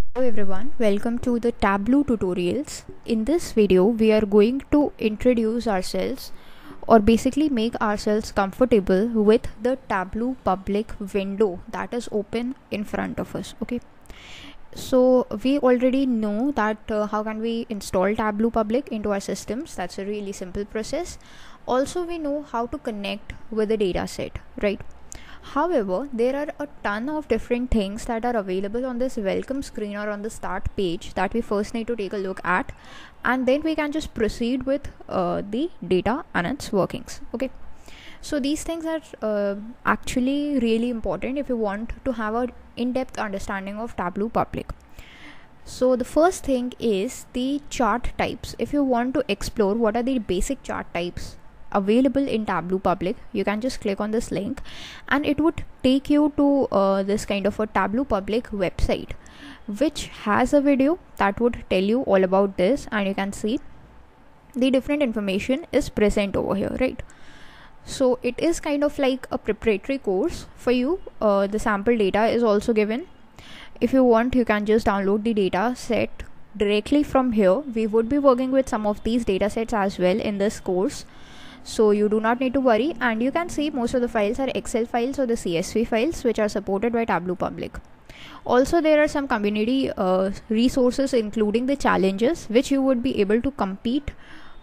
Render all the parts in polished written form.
Hello everyone, welcome to the Tableau tutorials. In this video, we are going to introduce ourselves or basically make ourselves comfortable with the Tableau public window that is open in front of us. Okay, so we already know that how can we install Tableau public into our systems. That's a really simple process. Also, we know how to connect with the data set, right? However, there are a ton of different things that are available on this welcome screen or on the start page that we first need to take a look at, and then we can just proceed with the data and its workings. Okay, so these things are actually really important if you want to have an in-depth understanding of Tableau public. So the first thing is the chart types. If you want to explore what are the basic chart types available in Tableau public, you can just click on this link and it would take you to this kind of a Tableau public website which has a video that would tell you all about this, and you can see the different information is present over here, right? So it is kind of like a preparatory course for you. The sample data is also given. If you want, you can just download the data set directly from here. We would be working with some of these data sets as well in this course, so you do not need to worry. And you can see most of the files are Excel files or the CSV files which are supported by Tableau public. Also, there are some community resources including the challenges which you would be able to compete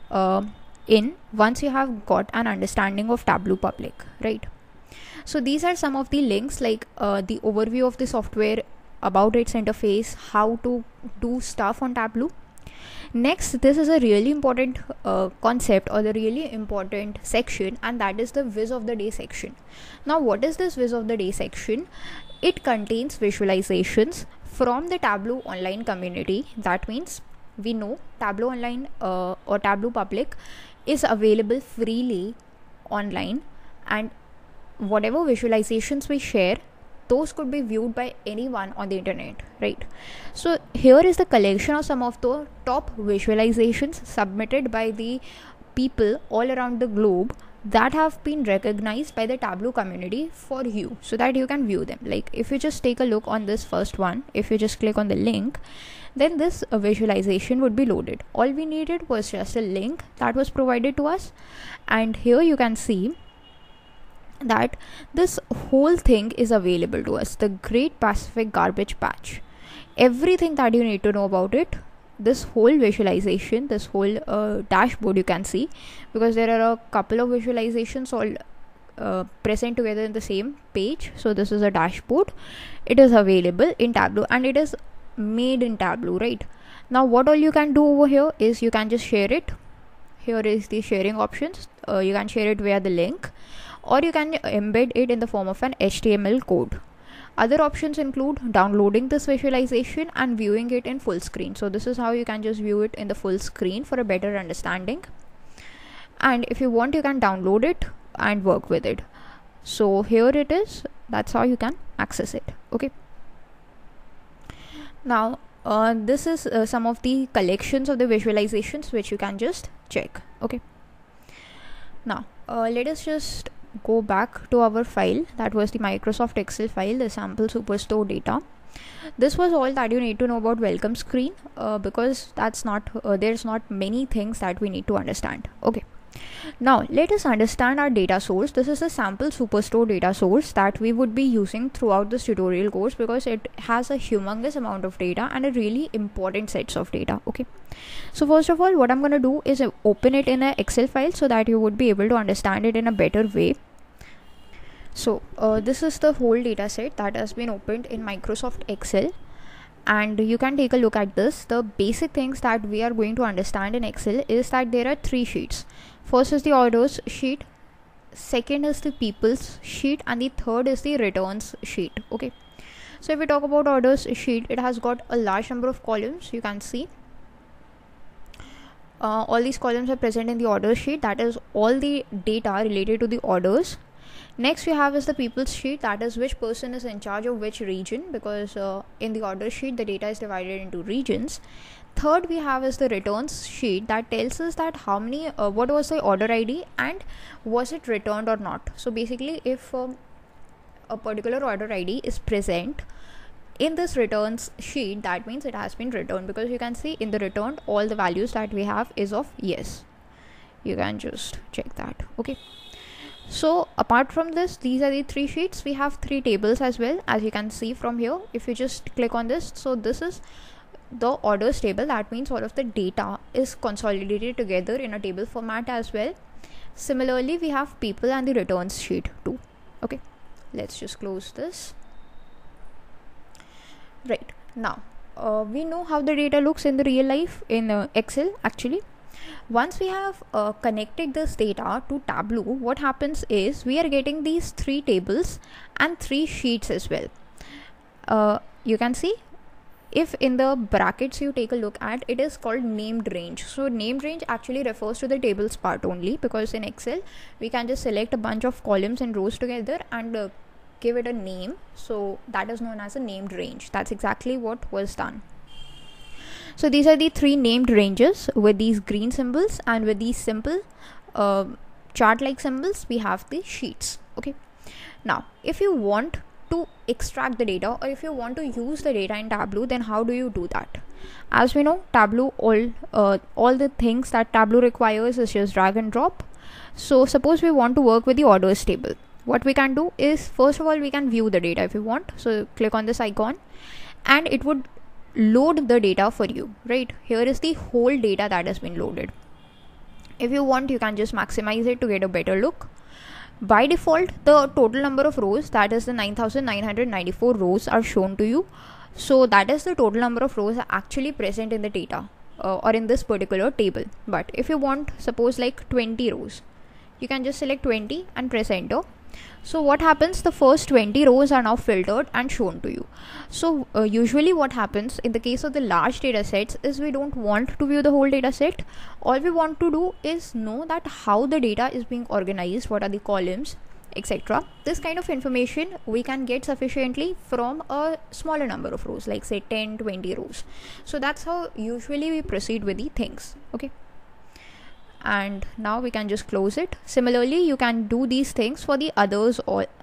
in once you have got an understanding of Tableau public, right? So these are some of the links, like the overview of the software, about its interface, how to do stuff on Tableau. Next, this is a really important concept or the really important section, and that is the Viz of the Day section. Now, what is this Viz of the Day section? It contains visualizations from the Tableau online community. That means we know Tableau online or Tableau public is available freely online, and whatever visualizations we share, those could be viewed by anyone on the internet, right? So here is the collection of some of the top visualizations submitted by the people all around the globe that have been recognized by the Tableau community for you, so that you can view them. Like if you just take a look on this first one, if you just click on the link, then this visualization would be loaded. All we needed was just a link that was provided to us, and here you can see that this whole thing is available to us, the Great Pacific Garbage Patch. Everything that you need to know about it, this whole visualization, this whole dashboard, you can see, because there are a couple of visualizations all present together in the same page. So this is a dashboard. It is available in Tableau and it is made in Tableau, right? Now what all you can do over here is you can just share it. Here is the sharing options. You can share it via the link, or you can embed it in the form of an HTML code. Other options include downloading this visualization and viewing it in full screen. So this is how you can just view it in the full screen for a better understanding. And if you want, you can download it and work with it. So here it is. That's how you can access it. Okay. Now this is some of the collections of the visualizations which you can just check. Okay. Now let us just go back to our file. That was the Microsoft Excel file, the sample superstore data. This was all that you need to know about welcome screen, because that's not there's not many things that we need to understand. Okay, now let us understand our data source. This is a sample superstore data source that we would be using throughout this tutorial course, because it has a humongous amount of data and a really important sets of data. Okay, so first of all, what I'm going to do is open it in an Excel file so that you would be able to understand it in a better way. So this is the whole data set that has been opened in Microsoft Excel, and you can take a look at this. The basic things that we are going to understand in Excel is that there are three sheets. First is the orders sheet, second is the people's sheet, and the third is the returns sheet. Okay, so if we talk about orders sheet, it has got a large number of columns. You can see all these columns are present in the order sheet. That is all the data related to the orders. Next we have is the people's sheet, that is which person is in charge of which region, because in the order sheet the data is divided into regions. Third we have is the returns sheet, that tells us that how many what was the order ID and was it returned or not. So basically if a particular order ID is present in this returns sheet, that means it has been returned, because you can see in the returned all the values that we have is of yes. You can just check that. Okay, so apart from this, these are the 3 sheets. We have 3 tables as well, as you can see from here. If you just click on this, so this is the orders table. That means all of the data is consolidated together in a table format as well. Similarly, we have people and the returns sheet too. Okay, let's just close this. Right, now we know how the data looks in the real life in Excel. Actually, once we have connected this data to Tableau, what happens is we are getting these 3 tables and 3 sheets as well. You can see, if in the brackets you take a look at, it is called named range. So named range actually refers to the tables part only, because in Excel we can just select a bunch of columns and rows together and give it a name. So that is known as a named range. That's exactly what was done. So these are the 3 named ranges with these green symbols, and with these simple chart like symbols we have the sheets. Okay, now if you want to extract the data, or if you want to use the data in Tableau, then how do you do that? As we know, Tableau, all the things that Tableau requires is just drag and drop. So suppose we want to work with the orders table. What we can do is, first of all, we can view the data if you want. So click on this icon and it would load the data for you. Right, here is the whole data that has been loaded. If you want, you can just maximize it to get a better look. By default, the total number of rows, that is the 9994 rows, are shown to you. So that is the total number of rows actually present in the data or in this particular table. But if you want, suppose like 20 rows, you can just select 20 and press enter. So what happens, the first 20 rows are now filtered and shown to you. So usually what happens in the case of the large data sets is we don't want to view the whole data set. All we want to do is know that how the data is being organized, what are the columns, etc. This kind of information we can get sufficiently from a smaller number of rows, like say 10, 20 rows. So that's how usually we proceed with the things. Okay, and now we can just close it. Similarly, you can do these things for the others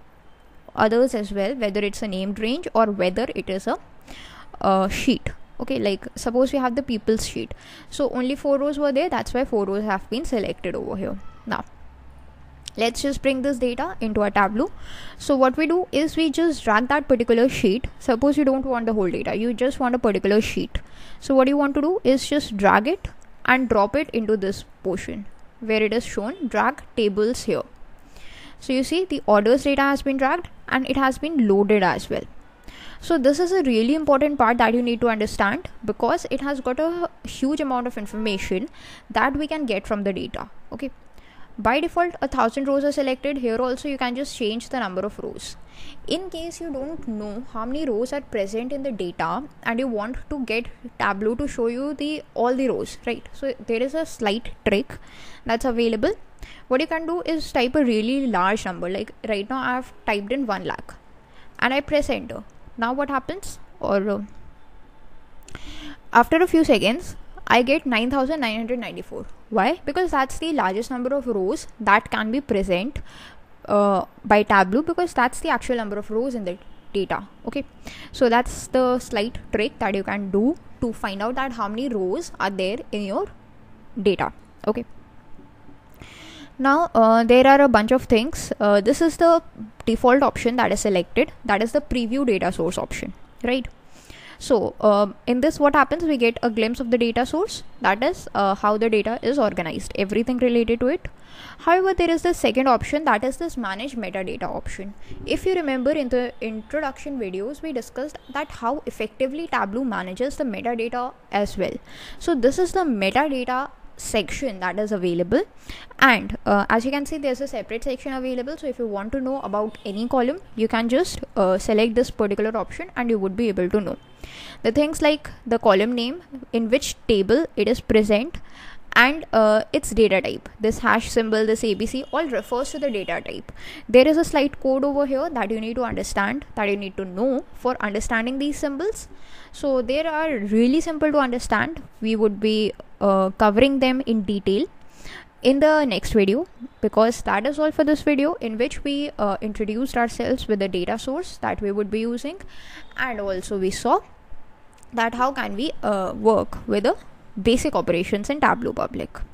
as well, whether it's a named range or whether it is a sheet. Okay, like suppose we have the people's sheet, so only 4 rows were there, that's why 4 rows have been selected over here. Now let's just bring this data into our Tableau. So what we do is we just drag that particular sheet. Suppose you don't want the whole data, you just want a particular sheet. So what you want to do is just drag it and drop it into this portion where it is shown drag tables here. So you see the orders data has been dragged and it has been loaded as well. So this is a really important part that you need to understand, because it has got a huge amount of information that we can get from the data. Okay, by default 1000 rows are selected. Here also you can just change the number of rows. In case you don't know how many rows are present in the data and you want to get Tableau to show you all the rows, right? So there is a slight trick that's available. What you can do is type a really large number, like right now I have typed in 1 lakh and I press enter. Now what happens, or after a few seconds I get 9994. Why? Because that's the largest number of rows that can be present by Tableau, because that's the actual number of rows in the data. Okay, so that's the slight trick that you can do to find out that how many rows are there in your data. Okay, now there are a bunch of things. This is the default option that is selected, that is the preview data source option, right? So in this, what happens, we get a glimpse of the data source, that is how the data is organized, everything related to it. However, there is the second option, that is this manage metadata option. If you remember, in the introduction videos we discussed that how effectively Tableau manages the metadata as well. So this is the metadata section that is available, and as you can see, there's a separate section available. So if you want to know about any column, you can just select this particular option and you would be able to know the things like the column name, in which table it is present, and its data type. This hash symbol, this ABC, all refers to the data type. There is a slight code over here that you need to understand, that you need to know for understanding these symbols. So they are really simple to understand. We would be covering them in detail in the next video, because that is all for this video, in which we introduced ourselves with the data source that we would be using, and also we saw that how can we work with the basic operations in Tableau Public.